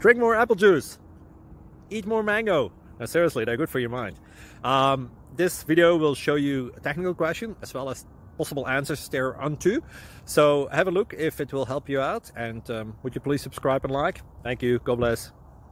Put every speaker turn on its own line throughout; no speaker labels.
drink more apple juice, eat more mango. No, seriously, they're good for your mind. This video will show you a technical question as well as possible answers thereunto. So have a look if it will help you out, and would you please subscribe and like? Thank you. God bless.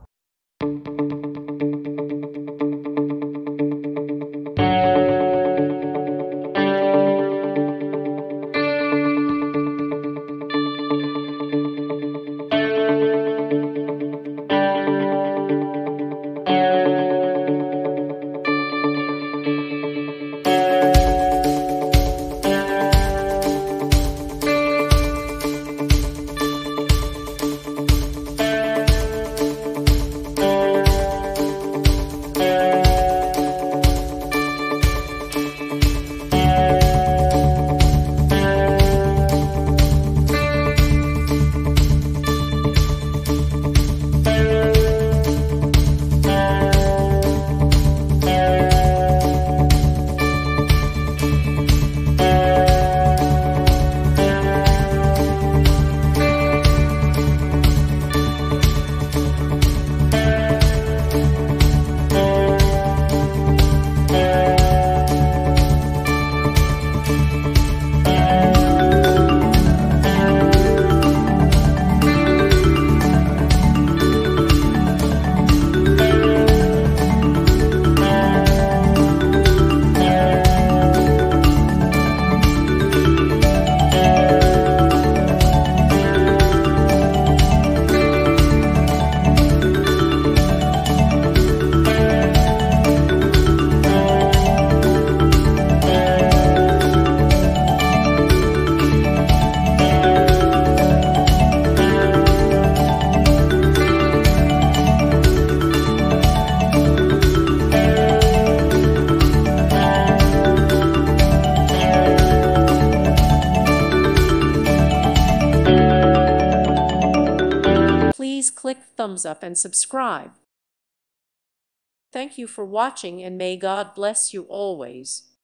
Please click thumbs up and subscribe. Thank you for watching, and may God bless you always.